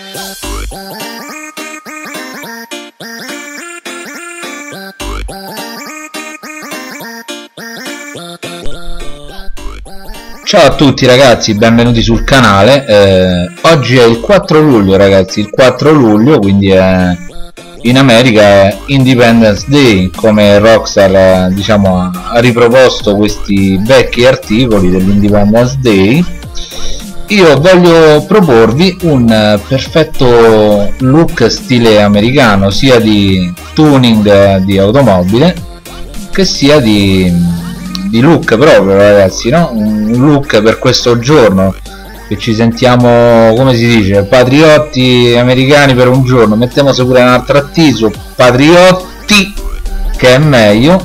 Ciao a tutti ragazzi, benvenuti sul canale. Oggi è il 4 luglio ragazzi, il 4 luglio, quindi in America è Independence Day, come Rockstar diciamo ha riproposto questi vecchi articoli dell'Independence Day. Io voglio proporvi un perfetto look stile americano, sia di tuning di automobile che sia di look proprio ragazzi, no? Un look per questo giorno, che ci sentiamo, come si dice, patriotti americani per un giorno. Mettiamo pure un altro attiso, patriotti, che è meglio.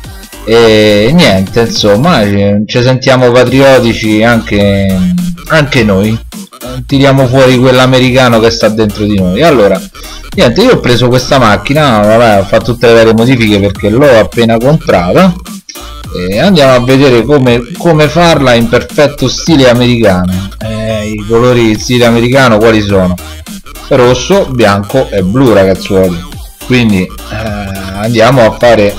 E niente, insomma, ci sentiamo patriottici anche noi, tiriamo fuori quell'americano che sta dentro di noi. Allora niente, io ho preso questa macchina, vabbè, ho fatto tutte le varie modifiche perché l'ho appena comprata. E andiamo a vedere come farla in perfetto stile americano. I colori stile americano quali sono? Rosso, bianco e blu ragazzuoli. Quindi andiamo a fare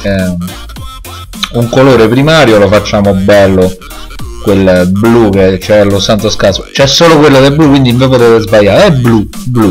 un colore primario, lo facciamo bello, quel blu che c'è lo santo scaso, c'è solo quello del blu, quindi non potete sbagliare, è blu.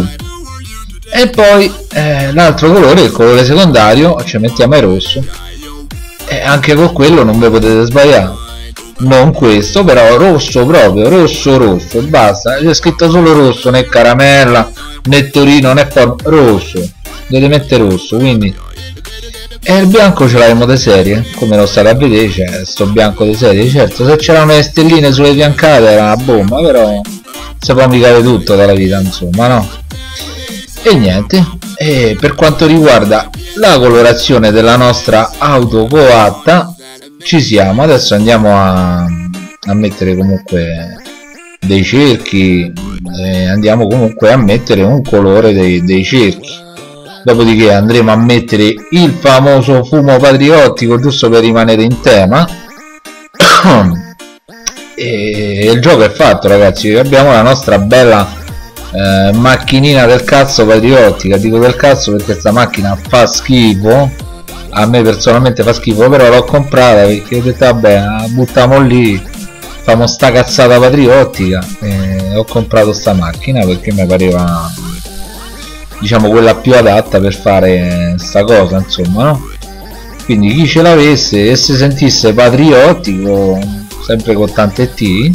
E poi l'altro colore, il colore secondario, ci mettiamo il rosso. E anche con quello non vi potete sbagliare, non questo però, rosso proprio, rosso, basta, c'è scritto solo rosso, né caramella né Torino né rosso, dovete mettere rosso. Quindi e il bianco ce l'abbiamo di serie, come lo state a vedere, c'è sto bianco di serie. Certo, se c'erano le stelline sulle fiancate era una bomba, però si può mica tutto dalla vita, insomma, no? E niente, e per quanto riguarda la colorazione della nostra auto coatta ci siamo. Adesso andiamo a mettere comunque dei cerchi, andiamo comunque a mettere un colore dei cerchi. Dopodiché andremo a mettere il famoso fumo patriottico, giusto per rimanere in tema. E il gioco è fatto ragazzi, abbiamo la nostra bella macchinina del cazzo patriottica. Dico del cazzo perché sta macchina fa schifo, a me personalmente fa schifo, però l'ho comprata perché ho detto vabbè, buttiamo lì, famo sta cazzata patriottica, e ho comprato sta macchina perché mi pareva, diciamo, quella più adatta per fare sta cosa, insomma, no? Quindi chi ce l'avesse e si sentisse patriottico, sempre con tante T,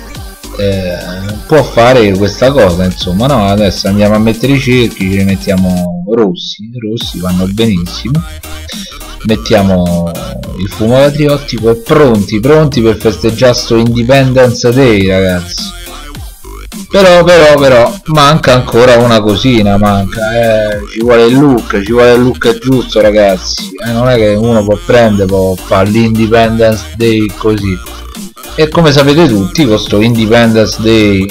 può fare questa cosa, insomma, no? Adesso andiamo a mettere i cerchi, ce li mettiamo rossi vanno benissimo, mettiamo il fumo patriottico e pronti per festeggiare sto Independence Day ragazzi. Però manca ancora una cosina, ci vuole il look giusto ragazzi, non è che uno può fare l'Independence Day così. E come sapete tutti, con sto Independence Day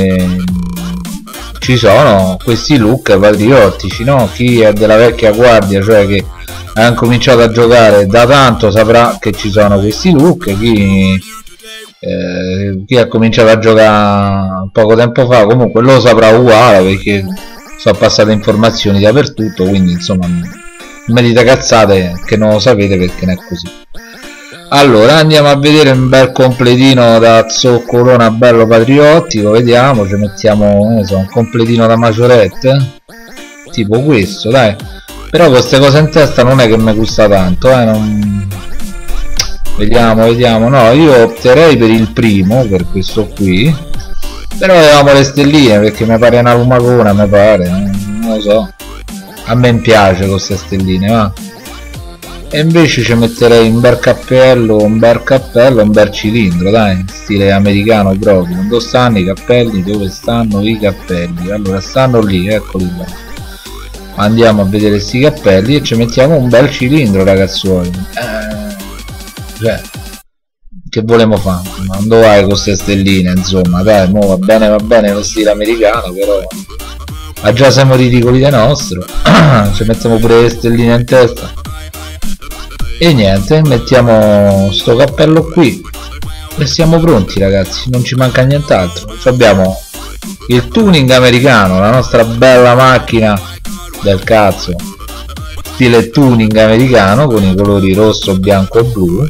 ci sono questi look patriottici, no? Chi è della vecchia guardia, cioè che ha cominciato a giocare da tanto, saprà che ci sono questi look. Chi ha cominciato a giocare poco tempo fa comunque lo saprà uguale, perché sono passate informazioni dappertutto. Quindi insomma non mi dite cazzate che non lo sapete, perché non è così. Allora andiamo a vedere un bel completino da zoccolona bello patriottico, vediamo, ci mettiamo un completino da maggiorette, tipo questo, dai. Però queste cose in testa non è che mi gusta tanto, non... vediamo, no, io opterei per il primo, per questo qui, però avevamo le stelline perché mi pare una lumacona, mi pare, non lo so, a me piace con queste stelline, va. E invece ci metterei un bel cappello, un bel cilindro, dai, stile americano proprio. Dove stanno i cappelli? Dove stanno i cappelli? Allora stanno lì, eccoli là. Andiamo a vedere sti cappelli e ci mettiamo un bel cilindro ragazzuoli. Cioè, che volemo fare? Non vai con queste stelline, insomma, dai, mo va bene lo stile americano, però già siamo ridicoli da nostro. Ci mettiamo pure le stelline in testa. E niente, mettiamo sto cappello qui e siamo pronti ragazzi, non ci manca nient'altro. Abbiamo il tuning americano, la nostra bella macchina del cazzo, stile tuning americano con i colori rosso, bianco e blu,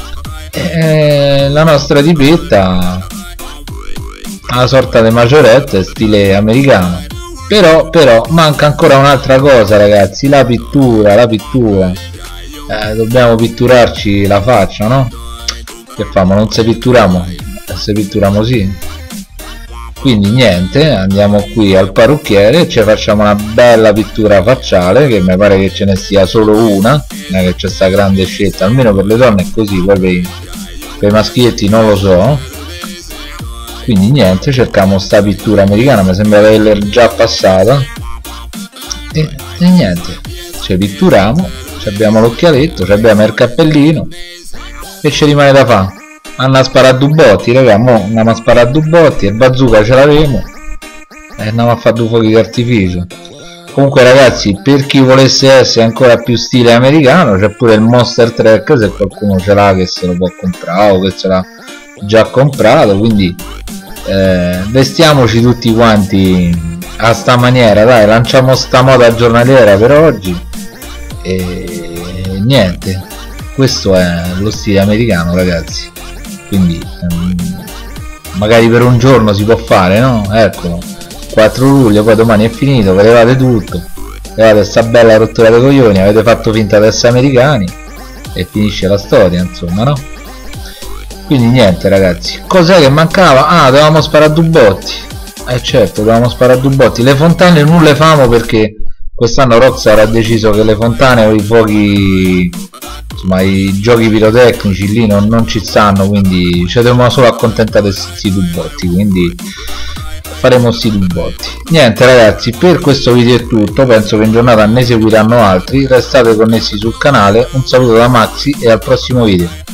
e la nostra tipetta una sorta di maggiorette stile americano. Però manca ancora un'altra cosa, ragazzi, la pittura. Dobbiamo pitturarci la faccia, no? Che famo? Non se pitturiamo? Se pitturiamo sì. Quindi niente, andiamo qui al parrucchiere e ci facciamo una bella pittura facciale, che mi pare che ce ne sia solo una, non è che c'è sta grande scelta, almeno per le donne è così, poi per i maschietti non lo so. Quindi niente, cerchiamo sta pittura americana, mi sembra di averla già passata, e niente, ci pitturiamo, abbiamo l'occhialetto, abbiamo il cappellino e ci rimane da fare. Andiamo a sparare due botti, raga, mo andiamo a sparare due botti, il bazooka ce l'avevo e andiamo a fare due fuochi d'artificio. Comunque ragazzi, per chi volesse essere ancora più stile americano, c'è pure il Monster Truck, se qualcuno ce l'ha che se lo può comprare o che ce l'ha già comprato, quindi vestiamoci tutti quanti a sta maniera, dai, lanciamo sta moda giornaliera per oggi e niente, questo è lo stile americano, ragazzi. Quindi magari per un giorno si può fare, no? Eccolo, 4 luglio, poi domani è finito, ve levate tutto, levate sta bella rottura dei coglioni, avete fatto finta di essere americani e finisce la storia, insomma, no? Quindi niente ragazzi, cos'è che mancava? Ah, dovevamo sparare due botti. Certo, dovevamo sparare due botti. Le fontane non le famo perché quest'anno Rockstar ha deciso che le fontane o i fuochi, insomma i giochi pirotecnici lì non ci stanno, quindi ci dobbiamo solo accontentare di questi due botti, quindi faremo sti due botti. Niente ragazzi, per questo video è tutto, penso che in giornata ne seguiranno altri, restate connessi sul canale, un saluto da Maxi e al prossimo video.